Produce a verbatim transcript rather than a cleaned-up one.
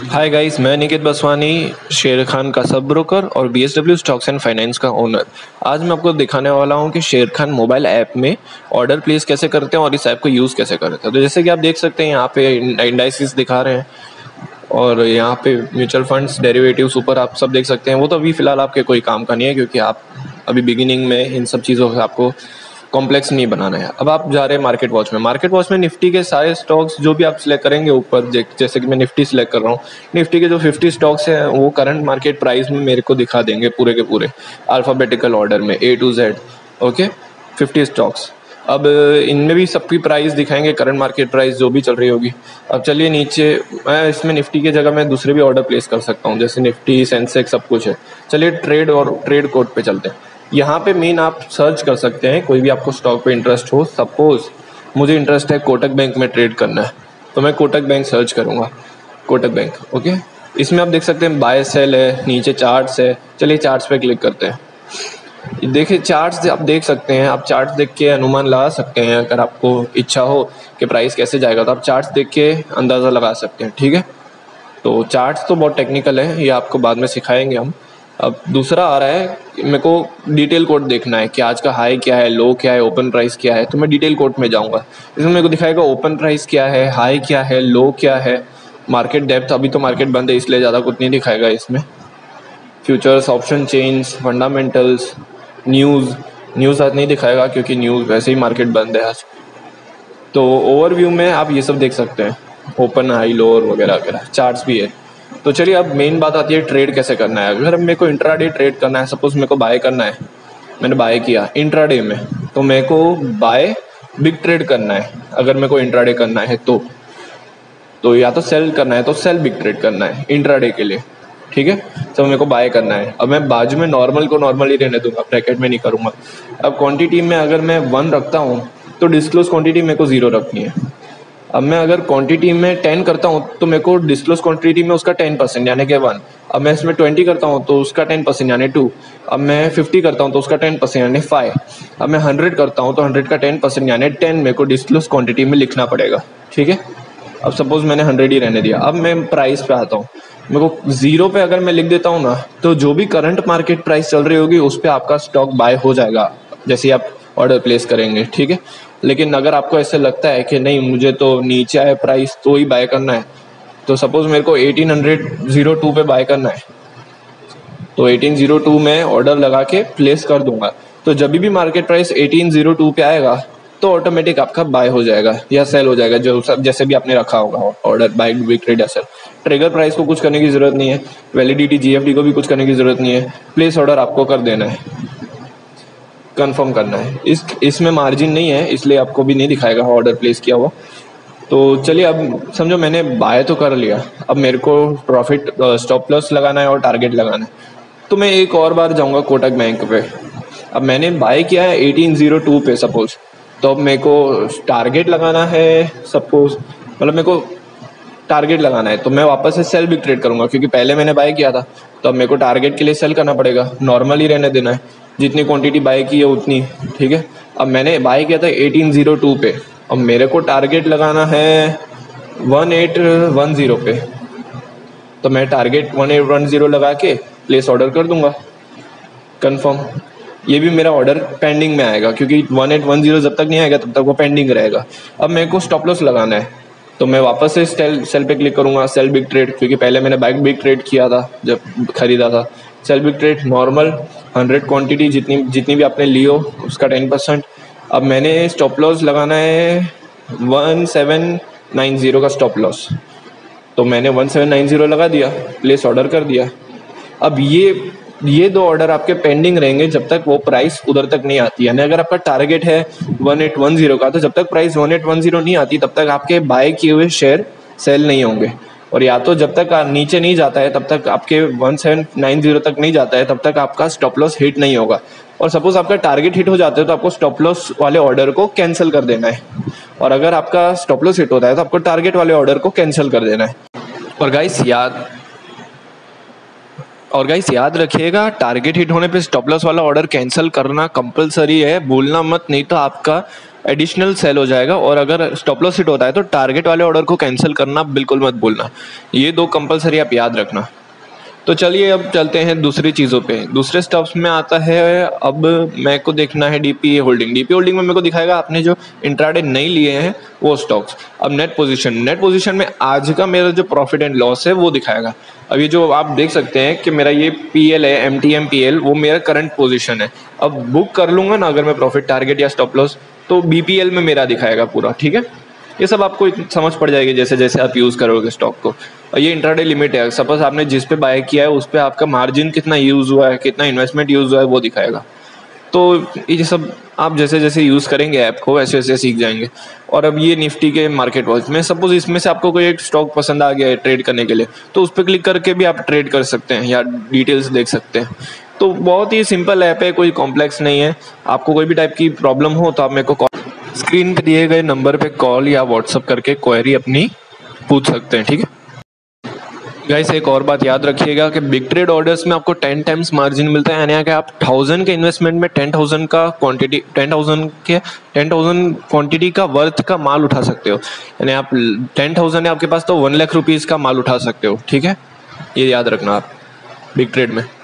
Hi guys, मैं निकित बसवानी, शेर खान का सब ब्रोकर और बीएसडब्ल्यू स्टॉक्स एंड फाइनेंस का ओनर। आज मैं आपको दिखाने वाला हूं कि शेर खान मोबाइल ऐप में ऑर्डर प्लेस कैसे करते हैं और इस ऐप को यूज़ कैसे करते हैं। तो जैसे कि आप देख सकते हैं यहाँ पे इंडाइसिस दिखा रहे हैं और यहाँ पे म्यूचुअल फंड्स, डेरिवेटिव्स ऊपर आप सब देख सकते हैं। वो तो अभी फिलहाल आपके कोई काम का नहीं है क्योंकि आप अभी बिगिनिंग में इन सब चीज़ों से आपको कॉम्प्लेक्स नहीं बनाना है। अब आप जा रहे हैं मार्केट वॉच में। मार्केट वॉच में निफ्टी के सारे स्टॉक्स जो भी आप सिलेक्ट करेंगे ऊपर, जैसे कि मैं निफ्टी सिलेक्ट कर रहा हूँ, निफ्टी के जो पचास स्टॉक्स हैं वो करंट मार्केट प्राइस में मेरे को दिखा देंगे पूरे के पूरे अल्फाबेटिकल ऑर्डर में, ए टू जेड। ओके, पचास स्टॉक्स। अब इनमें भी सबकी प्राइस दिखाएंगे, करंट मार्केट प्राइस जो भी चल रही होगी। अब चलिए नीचे, मैं इसमें निफ्टी की जगह मैं दूसरे भी ऑर्डर प्लेस कर सकता हूँ, जैसे निफ्टी, सेंसेक्स, सब कुछ है। चलिए ट्रेड और ट्रेड कोड पे चलते हैं। यहाँ पे मेन आप सर्च कर सकते हैं, कोई भी आपको स्टॉक पे इंटरेस्ट हो। सपोज मुझे इंटरेस्ट है कोटक बैंक में ट्रेड करना है, तो मैं कोटक बैंक सर्च करूँगा, कोटक बैंक। ओके, इसमें आप देख सकते हैं बाय सेल है, नीचे चार्ट्स है। चलिए चार्ट्स पे क्लिक करते हैं। देखिए चार्ट्स आप देख सकते हैं, आप चार्ट्स देख के अनुमान लगा सकते हैं। अगर आपको इच्छा हो कि प्राइस कैसे जाएगा तो आप चार्ट्स देख के अंदाज़ा लगा सकते हैं। ठीक है, तो चार्ट्स तो बहुत टेक्निकल है, ये आपको बाद में सिखाएंगे हम। अब दूसरा आ रहा है, मेरे को डिटेल कोड देखना है कि आज का हाई क्या है, लो क्या है, ओपन प्राइस क्या है। तो मैं डिटेल कोड में जाऊंगा, इसमें मेरे को दिखाएगा ओपन प्राइस क्या है, हाई क्या है, लो क्या है, मार्केट डेप्थ। अभी तो मार्केट बंद है इसलिए ज़्यादा कुछ नहीं दिखाएगा इसमें। Futures, option change, fundamentals, news news आज नहीं दिखाएगा क्योंकि न्यूज़ वैसे ही मार्केट बंद है आज। तो ओवरव्यू में आप ये सब देख सकते हैं, ओपन, हाई, लो वगैरह वगैरह, चार्ट्स भी है। तो चलिए अब मेन बात आती है ट्रेड कैसे करना है। अगर मेरे को इंट्राडे ट्रेड करना है, सपोज मेरे को बाय करना है, मैंने बाय किया इंट्राडे में, तो मेरे को बाय बिग ट्रेड करना है। अगर मेरे को इंट्राडे करना है तो तो या तो सेल करना है तो सेल बिग ट्रेड करना है इंट्राडे के लिए। ठीक है, तो मेरे को बाय करना है। अब मैं बाजू में नॉर्मल को नॉर्मल ही रहने दूंगा, ब्रैकेट में नहीं करूंगा। अब क्वांटिटी में अगर मैं वन रखता हूँ तो डिस्क्लोज क्वांटिटी मेरे को जीरो रखनी है। अब मैं अगर क्वांटिटी में टेन करता हूँ तो मेरे को डिस्क्लोज क्वांटिटी में उसका टेन परसेंट यानी कि वन। अब मैं इसमें ट्वेंटी करता हूँ तो उसका टेन परसेंट यानी टू। अब मैं फिफ्टी करता हूँ तो उसका टेन परसेंट यानी फाइव। अब मैं हंड्रेड करता हूँ तो हंड्रेड का टेन परसेंट यानी टेन मेरे को डिस्क्लोज क्वांटिटी में लिखना पड़ेगा। ठीक है, अब सपोज मैंने हंड्रेड ही रहने दिया। अब मैं प्राइस पे आता हूँ, मेरे को जीरो पे अगर मैं लिख देता हूँ ना, तो जो भी करंट मार्केट प्राइस चल रही होगी उस पर आपका स्टॉक बाय हो जाएगा जैसे आप ऑर्डर प्लेस करेंगे। ठीक है, लेकिन अगर आपको ऐसे लगता है कि नहीं मुझे तो नीचे आए प्राइस तो ही बाय करना है, तो सपोज मेरे को एटीन हंड्रेड जीरो टू पे बाय करना है, तो एटीन जीरो टू में ऑर्डर लगा के प्लेस कर दूंगा। तो जब भी market price eighteen zero two पे आएगा तो ऑटोमेटिक आपका बाय हो जाएगा या सेल हो जाएगा, जो सब जैसे भी आपने रखा होगा ऑर्डर, बाय, बिग ट्रेड या सेल। ट्रिगर प्राइस को कुछ करने की जरूरत नहीं है, वैलिडिटी, जीएफडी को भी कुछ करने की जरूरत नहीं है। प्लेस ऑर्डर आपको कर देना है, कंफर्म करना है। इस इसमें मार्जिन नहीं है इसलिए आपको भी नहीं दिखाएगा ऑर्डर प्लेस किया हुआ। तो चलिए अब समझो मैंने बाय तो कर लिया, अब मेरे को प्रॉफिट, स्टॉप लॉस लगाना है और टारगेट लगाना है। तो मैं एक और बार जाऊंगा कोटक बैंक पे। अब मैंने बाय किया है एटीन जीरो टू पे सपोज, तो अब मेरे को टारगेट लगाना है, सपोज मतलब मेरे को टारगेट लगाना है, तो मैं वापस से सेल बिग ट्रेड करूंगा क्योंकि पहले मैंने बाय किया था। तो अब मेरे को टारगेट के लिए सेल करना पड़ेगा, नॉर्मल ही रहने देना है, जितनी क्वांटिटी बाय की है उतनी। ठीक है, अब मैंने बाय किया था एटीन जीरो टू पे, अब मेरे को टारगेट लगाना है वन एट वन जीरो पे, तो मैं target one eight one zero लगा के प्लेस ऑर्डर कर दूंगा, कंफर्म। ये भी मेरा ऑर्डर पेंडिंग में आएगा क्योंकि वन एट वन जीरो जब तक नहीं आएगा तब तक वो पेंडिंग रहेगा। अब मेरे को स्टॉप लॉस लगाना है, तो मैं वापस से सेल सेल पे क्लिक करूंगा, सेल बिग ट्रेड, क्योंकि पहले मैंने बाइक बिग ट्रेड किया था जब खरीदा था। Sell big trade normal hundred quantity, जितनी जितनी भी आपने ली हो उसका टेन परसेंट। अब मैंने स्टॉप लॉस लगाना है वन सेवन नाइन जीरो का स्टॉप लॉस, तो मैंने वन सेवन नाइन जीरो लगा दिया, प्लेस ऑर्डर कर दिया। अब ये ये दो ऑर्डर आपके पेंडिंग रहेंगे जब तक वो प्राइस उधर तक नहीं आती। यानी अगर आपका टारगेट है वन एट वन जीरो का, तो जब तक price one eight one zero नहीं आती तब तक आपके बाय किए हुए शेयर सेल नहीं होंगे। और या तो जब तक नीचे नहीं जाता है तब तक आपके वन सेवन नाइन जीरो तक नहीं जाता है तब तक आपका स्टॉप लॉस हिट नहीं होगा। और सपोज आपका टारगेट हिट हो जाता है तो आपको स्टॉप लॉस वाले ऑर्डर को कैंसिल कर देना है, और अगर आपका स्टॉप लॉस हिट होता है तो आपको टारगेट वाले ऑर्डर को कैंसिल कर देना है। और गाइस याद और गाइस याद रखिएगा, टारगेट हिट होने पे स्टॉप लॉस वाला ऑर्डर कैंसिल करना कंपलसरी है, भूलना मत, नहीं तो आपका एडिशनल सेल हो जाएगा। और अगर स्टॉप लॉस हिट होता है तो टारगेट वाले ऑर्डर को कैंसिल करना बिल्कुल मत भूलना। ये दो कंपलसरी आप याद रखना। तो चलिए अब चलते हैं दूसरी चीज़ों पे। दूसरे स्टॉक्स में आता है, अब मेरे को देखना है डीपीए होल्डिंग। डीपीए होल्डिंग में मेरे को दिखाएगा आपने जो इंट्राडे नहीं लिए हैं वो स्टॉक्स। अब नेट पोजीशन, नेट पोजीशन में आज का मेरा जो प्रॉफिट एंड लॉस है वो दिखाएगा। अब ये जो आप देख सकते हैं कि मेरा ये पीएल है, M T M P L, वो मेरा करंट पोजीशन है। अब बुक कर लूंगा ना अगर मैं प्रॉफिट टारगेट या स्टॉप लॉस, तो बीपीएल में मेरा दिखाएगा पूरा। ठीक है, ये सब आपको समझ पड़ जाएगी जैसे जैसे आप यूज़ करोगे स्टॉक को। और ये इंट्राडे लिमिट है, सपोज आपने जिस पे बाय किया है उस पे आपका मार्जिन कितना यूज़ हुआ है, कितना इन्वेस्टमेंट यूज़ हुआ है वो दिखाएगा। तो ये सब आप जैसे जैसे यूज़ करेंगे ऐप को वैसे वैसे सीख जाएंगे। और अब ये निफ्टी के मार्केट वॉच में सपोज इसमें से आपको कोई एक स्टॉक पसंद आ गया है ट्रेड करने के लिए, तो उस पर क्लिक करके भी आप ट्रेड कर सकते हैं या डिटेल्स देख सकते हैं। तो बहुत ही सिंपल ऐप है, कोई कॉम्प्लेक्स नहीं है। आपको कोई भी टाइप की प्रॉब्लम हो तो आप मेरे को स्क्रीन पे दिए गए नंबर पे कॉल या व्हाट्सअप करके क्वेरी अपनी पूछ सकते हैं। ठीक है गाइस, एक और बात याद रखिएगा कि बिग ट्रेड ऑर्डर्स में आपको टेन टाइम्स मार्जिन मिलता है। यानी कि आप थाउजेंड के इन्वेस्टमेंट में टेन थाउजेंड का क्वांटिटी टेन थाउजेंड के टेन थाउजेंड क्वांटिटी का वर्थ का माल उठा सकते हो। यानी आप टेन थाउजेंड है आपके पास तो वन लाख रुपीज़ का माल उठा सकते हो। ठीक है, ये याद रखना आप बिग ट्रेड में।